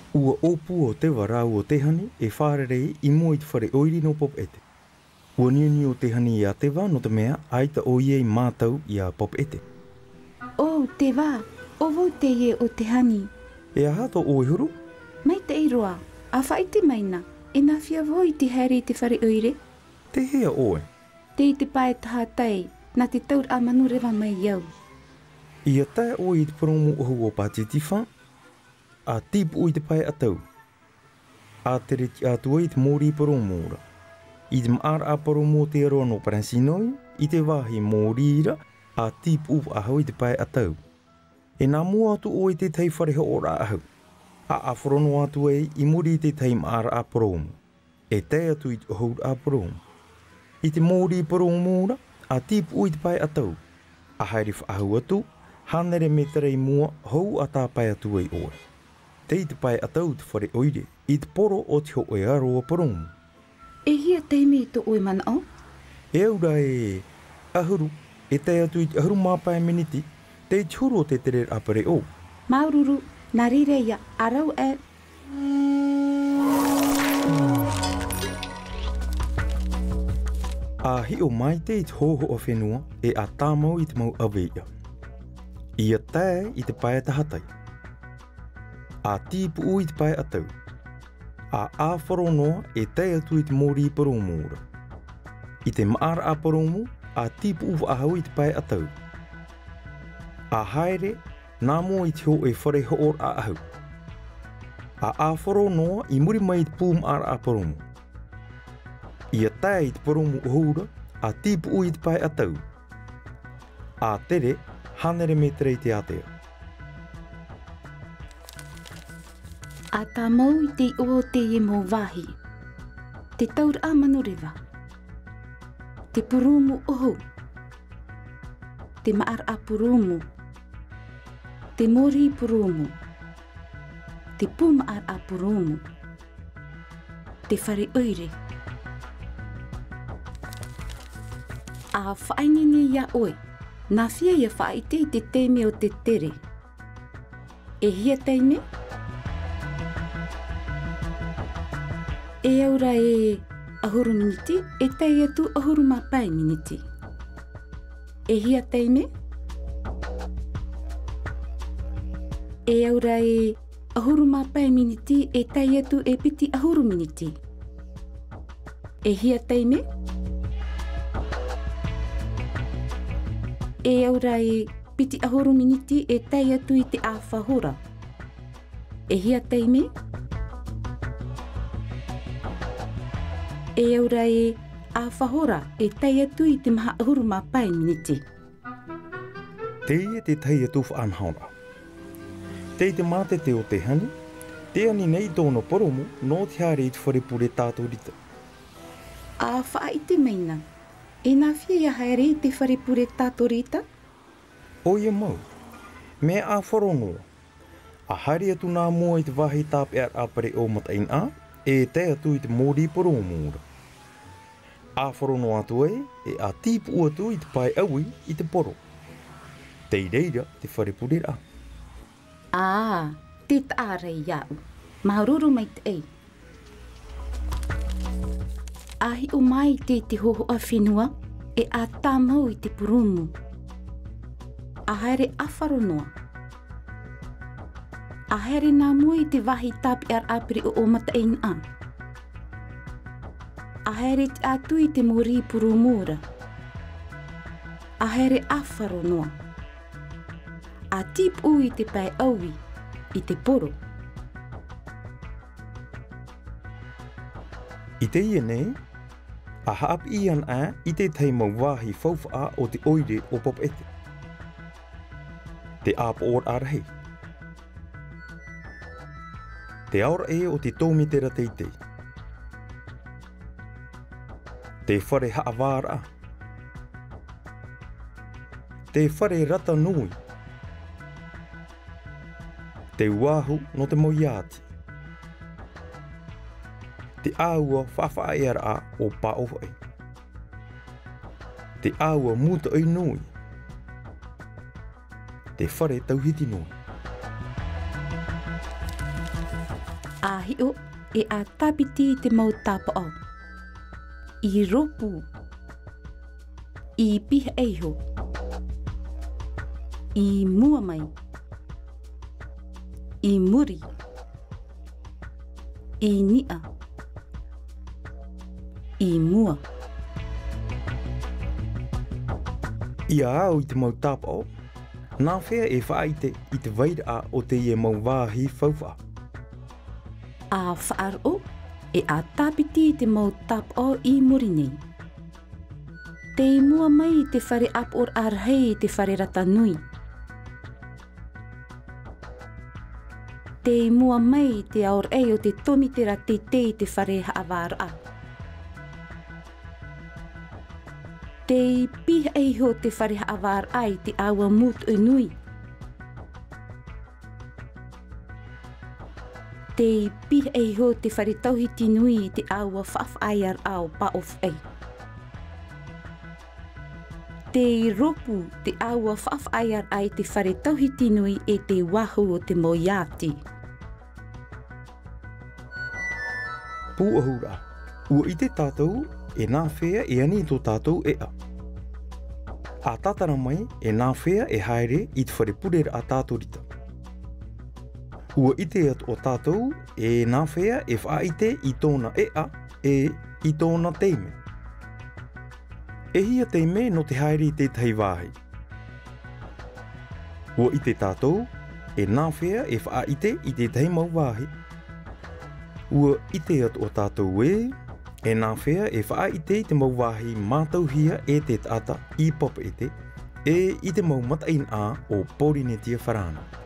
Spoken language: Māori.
Ua opu o Teva rāua o Tehani e whārerei I mua I te whare oire no Papeete. Ua niuniu o Tehani I a Teva no te mea aita oie I mātau I a Papeete. O Teva, o vau teie o Tehani. E aha tō oe huru? Mai te iroa, a whaiti maina, e nā whia voi te haere te whare oire. Te hea oe? Te I te pae tahatai, nā te taur a manu rewa mai iau. Ia tae oe I te promu ohu o Papeete wha, a tipu I te pae atau. A tere ki atua I te mōri poromora. I te maara a poromo te aroa no Paransinoi, I te wahi mōrira, a tipu a hau I te pae atau. E nā mua atu oe te tei whareha ora ahau. A awhorono atu e I muri te tei maara a poromo. E te atu I te ohur a poromo. I te mōri poromora, a tipu I te pae atau. A haere whaahau atu, hanere me terei mua hou a tā pae atu e oe. Te pae atau te whare oire, I te poro o te hoe aroa poromo. E hia teime I tō oe mana o? E aura e ahuru, e te atu I te ahuru māpae miniti, te I huru o te tere apare o. Maururu, nā rireia, arau e... A hi o mai te I te hoho o whenua, e a tāmau I te mau aweia. Ia tae I te pae tahatai. A tipu I te pae atau. A āwharonoa e te atu I te mōri poromora. I te maara a poromo, a tipu ahau I te pae atau. A haere, nā mua I te ho e whare hoor a ahau. A āwharonoa I muri mai I te pūm ara a poromo. Ia tae I te poromo ohura, a tipu I te pae atau. A tere, hanere me terei te atea. A tā mau I te o teie mō wahi. Te taur a manu rewa. Te purumu oho. Te maar a purumu. Te mori purumu. Te pūmaar a purumu. Te whare oire. A whainini ia oe. Nā whia ia whaite I te teime o te tere. E hia teime? E aura e ahuru miniti, e tei atu ahuru mapai miniti. E hia teime? E aura e ahuru mapai miniti, e tei atu e piti ahuru miniti. E hia teime? E aura e piti ahuru miniti, e tei atu I te āwhahora. E hia teime? E aura e āwhahora e tei atu I te maha ahuru mapai miniti. Teie te tei atu whaanhaora. Tei te mate te o Tehani, Tehani nei tōna poromo no te haere I te wharepure tātou rita. A whaite meina, e nā whia ia haere I te wharepure tātou rita? O ia mau, me a wharongoa. A haere atu nā mua I te wahi tāpe ar apare o matain a, e te atu I te mōri poromora. A wharono atu e a tipu atu I te pae aui I te poro. Tei reira te wharepure rā. Te tārei iau. Maururu mai te ei. Ahi o mai te hoho a whenua e a tāmau I te purumu. A haere a wharonoa. A haere nā mua I te wahi tāpi ar apere o matain a. A haere te atu I te mori purumura. A haere a wharonoa. A tipu I te pae aui, I te poro. I te ia nei, a haap ian a I te teimau wahi whauwha o te oire o Papeete. Te āpa-raura'a. Te aora e o te tōmitera teitei. Te whare āpa-raura'a. Te whare rata nui. Te uahu no te moiati. Te āua whawhaeara o Papeete. Te āua muta oi nui. Te whare tauhiti nui. wahi o e a Papeete te mau tāpao. I ropu. I piha eiho. I mua mai. I muri. I nia. I mua. Ia au I te mau tāpao. Nā whea e whaaite I te waira o teie mau wāhi whauwha. A whaaro e a Papeete te mau tāpao I muri nei. Te mua mai te whare ap or arahei te whare rata nui. Te mua mai te aor ei o te tomitera te whare āpa-raura'a. Te piha eiho te whare āpa-raura'a I te aua mut o nui. Te piha eiho te whare tauhiti nui te aua whaafaiar au pa of ei. Te ropu te aua whaafaiar ai te whare tauhiti nui e te wahu o te moiati. Pūahura, ua I te tātou e nā whea e ani tō tātou ea. A tātara mai e nā whea e haere I te whare purera a tātorita. Ua I te atu o tātou e nā whea e whaaite I tōna ea e I tōna teime. E hia teime no te haere I te tahi wāhi. Ua I te tātou e nā whea e whaaite I te tahi mau wāhi. Ua I te atu o tātou e nā whea e whaaite I te mau wāhi mātauhia e te tata I Papeete e I te mau mataina o Polynésiennes wharana.